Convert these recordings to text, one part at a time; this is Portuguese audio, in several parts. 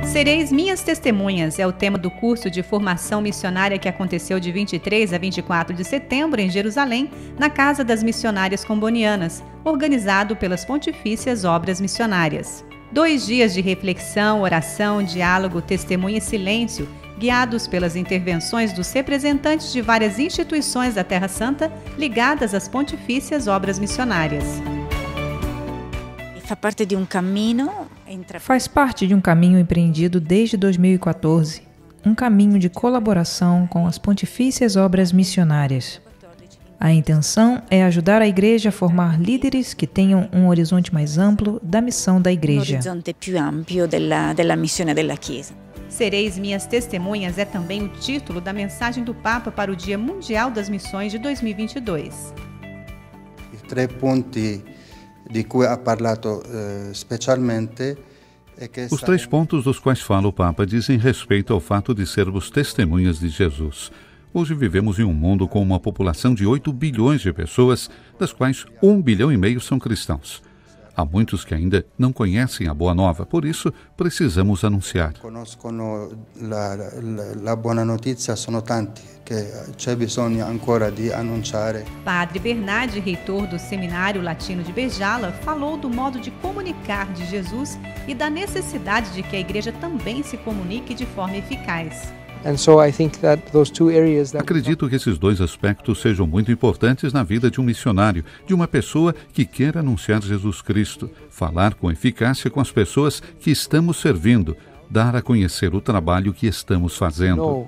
Sereis minhas testemunhas é o tema do curso de formação missionária que aconteceu de 23 a 24 de setembro em Jerusalém, na Casa das Missionárias Combonianas, organizado pelas Pontifícias Obras Missionárias. 2 dias de reflexão, oração, diálogo, testemunho e silêncio, guiados pelas intervenções dos representantes de várias instituições da Terra Santa ligadas às Pontifícias Obras Missionárias. Faz parte de um caminho empreendido desde 2014, um caminho de colaboração com as Pontifícias Obras Missionárias. A intenção é ajudar a Igreja a formar líderes que tenham um horizonte mais amplo da missão da Igreja. Sereis minhas testemunhas é também o título da mensagem do Papa para o Dia Mundial das Missões de 2022. I 3 punti di cui ha parlato specialmente. Os 3 pontos dos quais fala o Papa dizem respeito ao fato de sermos testemunhas de Jesus. Hoje vivemos em um mundo com uma população de 8 bilhões de pessoas, das quais 1,5 bilhão são cristãos. Há muitos que ainda não conhecem a Boa Nova, por isso precisamos anunciar. Conoscono la buona notizia, sono tanti che c'è bisogno ancora di annunciare. Padre Bernardi, reitor do Seminário Latino de Bejala, falou do modo de comunicar de Jesus e da necessidade de que a Igreja também se comunique de forma eficaz. Acredito que esses 2 aspectos sejam muito importantes na vida de um missionário, de uma pessoa que quer anunciar Jesus Cristo, falar com eficácia com as pessoas que estamos servindo, dar a conhecer o trabalho que estamos fazendo.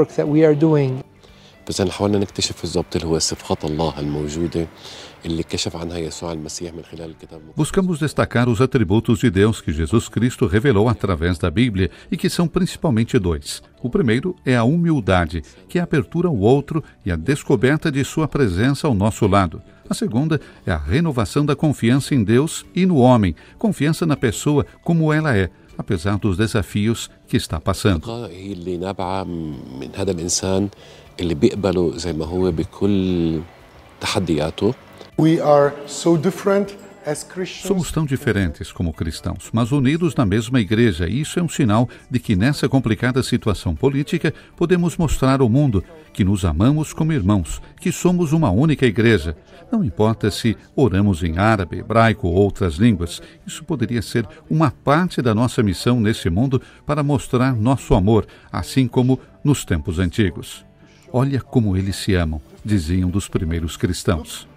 بس حاولنا نكتشف بالضبط اللي هو صفات الله الموجودة اللي كشف عنها يسوع المسيح من خلال الكتاب المقدس. Buscamos destacar os atributos de Deus que Jesus Cristo revelou através da Bíblia e que são principalmente 2. O primeiro é a humildade, que é a abertura ao outro e a descoberta de sua presença ao nosso lado. A segunda é a renovação da confiança em Deus e no homem, confiança na pessoa como ela é, apesar dos desafios que está passando. اللي بيقبله زي ما هو بكل تحدياته. Somos tão diferentes como cristãos, mas unidos na mesma igreja, e isso é um sinal de que nessa complicada situação política podemos mostrar ao mundo que nos amamos como irmãos, que somos uma única igreja. Não importa se oramos em árabe, hebraico ou outras línguas, isso poderia ser uma parte da nossa missão nesse mundo para mostrar nosso amor, assim como nos tempos antigos. Olha como eles se amam, diziam dos primeiros cristãos.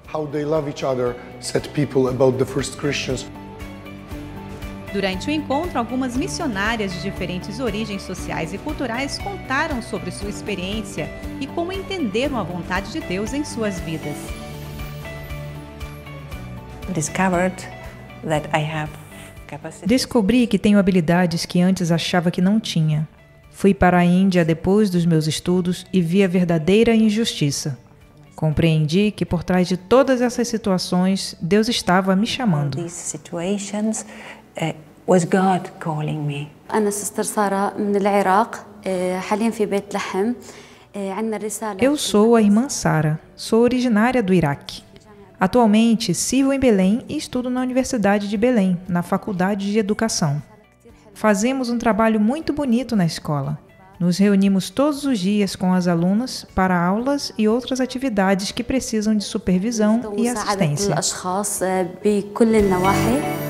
Durante o encontro, algumas missionárias de diferentes origens sociais e culturais contaram sobre sua experiência e como entenderam a vontade de Deus em suas vidas. Descobri que tenho habilidades que antes achava que não tinha. Fui para a Índia depois dos meus estudos e vi a verdadeira injustiça. Compreendi que por trás de todas essas situações, Deus estava me chamando. Eu sou a irmã Sara, sou originária do Iraque. Atualmente, sirvo em Belém e estudo na Universidade de Belém, na Faculdade de Educação. Fazemos um trabalho muito bonito na escola. Nos reunimos todos os dias com as alunas para aulas e outras atividades que precisam de supervisão e assistência.